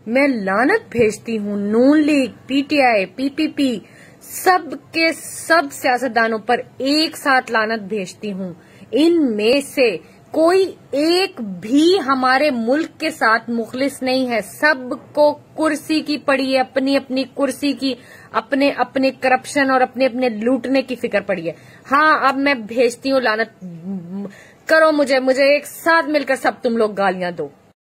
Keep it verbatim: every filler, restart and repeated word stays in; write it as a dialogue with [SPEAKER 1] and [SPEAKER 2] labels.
[SPEAKER 1] मैं लानत भेजती हूँ नून लीग, पीटीआई, पीपीपी, सब के सब सियासतदानों पर एक साथ लानत भेजती हूँ। इनमें से कोई एक भी हमारे मुल्क के साथ मुखलिस नहीं है। सबको कुर्सी की पड़ी है, अपनी अपनी कुर्सी की, अपने अपने करप्शन और अपने अपने लूटने की फिक्र पड़ी है। हाँ, अब मैं भेजती हूँ लानत। करो मुझे मुझे एक साथ मिलकर सब तुम लोग गालियां दो।